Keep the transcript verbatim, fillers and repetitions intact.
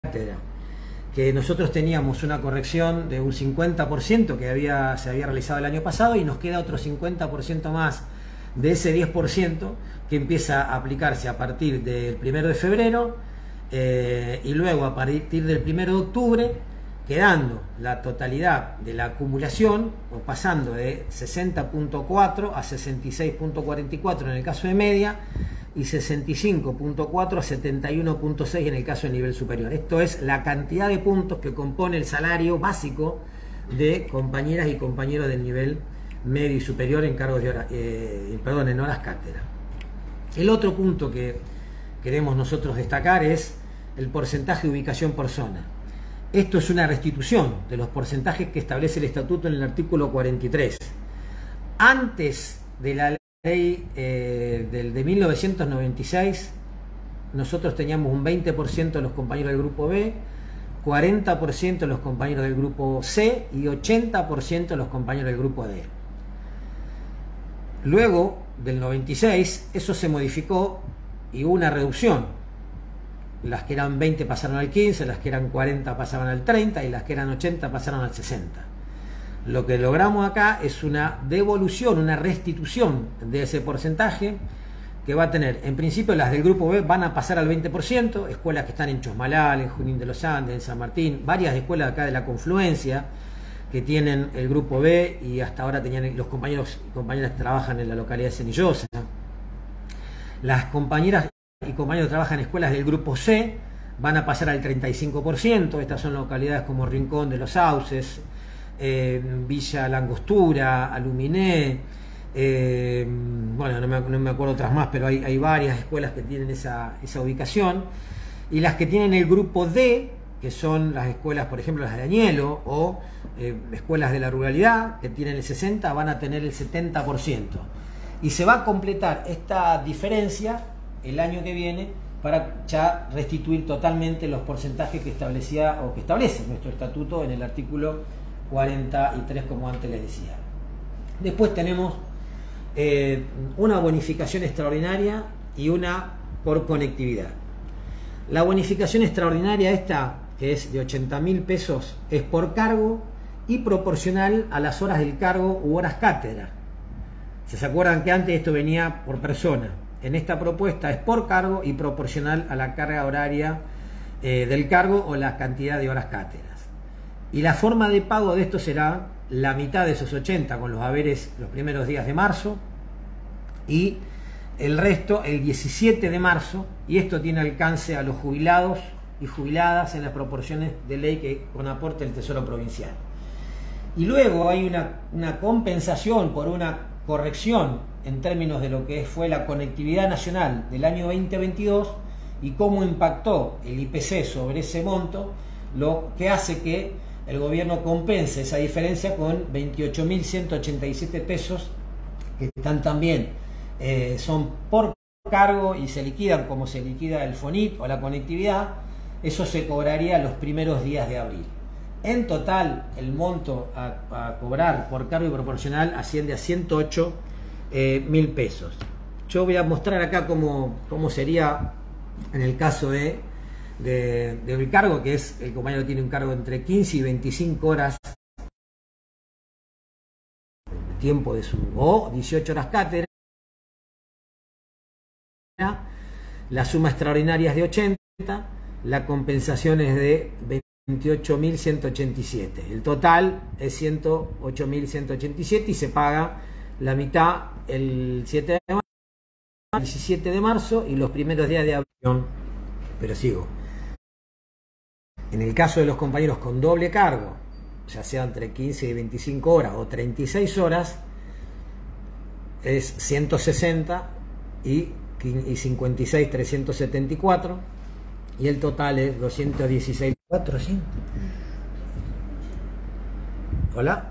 cátedra, que nosotros teníamos una corrección de un cincuenta por ciento que había, se había realizado el año pasado, y nos queda otro cincuenta por ciento más de ese diez por ciento que empieza a aplicarse a partir del primero de febrero eh, y luego a partir del primero de octubre, quedando la totalidad de la acumulación o pasando de sesenta punto cuatro a sesenta y seis punto cuarenta y cuatro en el caso de media y sesenta y cinco punto cuatro a setenta y uno punto seis en el caso de nivel superior. Esto es la cantidad de puntos que compone el salario básico de compañeras y compañeros del nivel medio y superior en cargos de hora, eh, perdón, en horas cátedra. El otro punto que queremos nosotros destacar es el porcentaje de ubicación por zona. Esto es una restitución de los porcentajes que establece el estatuto en el artículo cuarenta y tres. Antes de la ley eh, del, de mil novecientos noventa y seis, nosotros teníamos un veinte por ciento de los compañeros del grupo B, cuarenta por ciento de los compañeros del grupo C y ochenta por ciento de los compañeros del grupo D. Luego del noventa y seis, eso se modificó y hubo una reducción. Las que eran veinte pasaron al quince, las que eran cuarenta pasaron al treinta y las que eran ochenta pasaron al sesenta. Lo que logramos acá es una devolución, una restitución de ese porcentaje que va a tener, en principio las del grupo B van a pasar al veinte por ciento, escuelas que están en Chosmalal, en Junín de los Andes, en San Martín, varias escuelas acá de la confluencia que tienen el grupo B y hasta ahora tenían los compañeros y compañeras que trabajan en la localidad de Cenillosa. Las compañeras y compañeros que trabajan en escuelas del grupo C van a pasar al treinta y cinco por ciento, estas son localidades como Rincón de los Sauces, eh, Villa Langostura, Aluminé, eh, bueno, no me, no me acuerdo otras más, pero hay, hay varias escuelas que tienen esa, esa ubicación, y las que tienen el grupo D, que son las escuelas, por ejemplo, las de Añelo, o eh, escuelas de la ruralidad, que tienen el sesenta, van a tener el setenta por ciento. Y se va a completar esta diferencia el año que viene para ya restituir totalmente los porcentajes que establecía o que establece nuestro estatuto en el artículo cuarenta y tres, como antes les decía. Después tenemos eh, una bonificación extraordinaria y una por conectividad. La bonificación extraordinaria esta, que es de ochenta mil pesos, es por cargo y proporcional a las horas del cargo u horas cátedra. ¿Se acuerdan que antes esto venía por persona? En esta propuesta es por cargo y proporcional a la carga horaria eh, del cargo o la cantidad de horas cátedras. Y la forma de pago de esto será la mitad de esos ochenta con los haberes los primeros días de marzo y el resto el diecisiete de marzo, y esto tiene alcance a los jubilados y jubiladas en las proporciones de ley que con aporte del Tesoro Provincial. Y luego hay una, una compensación por una corrección en términos de lo que fue la conectividad nacional del año veinte veintidós y cómo impactó el I P C sobre ese monto, lo que hace que el gobierno compense esa diferencia con veintiocho mil ciento ochenta y siete pesos, que están también, eh, son por cargo y se liquidan como se liquida el FONIT o la conectividad. Eso se cobraría los primeros días de abril. En total, el monto a, a cobrar por cargo y proporcional asciende a ciento ocho mil pesos. Yo voy a mostrar acá cómo, cómo sería en el caso de, de, del cargo, que es el compañero tiene un cargo entre quince y veinticinco horas de tiempo de su, o dieciocho horas cátedra. La suma extraordinaria es de ochenta, la compensación es de veintiocho mil ciento ochenta y siete. El total es ciento ocho mil ciento ochenta y siete y se paga la mitad el siete de marzo, el diecisiete de marzo y los primeros días de abril. Pero sigo. En el caso de los compañeros con doble cargo, ya sea entre quince y veinticinco horas o treinta y seis horas, es ciento sesenta y cincuenta y seis mil trescientos setenta y cuatro, y el total es doscientos dieciséis mil cuatrocientos. Hola.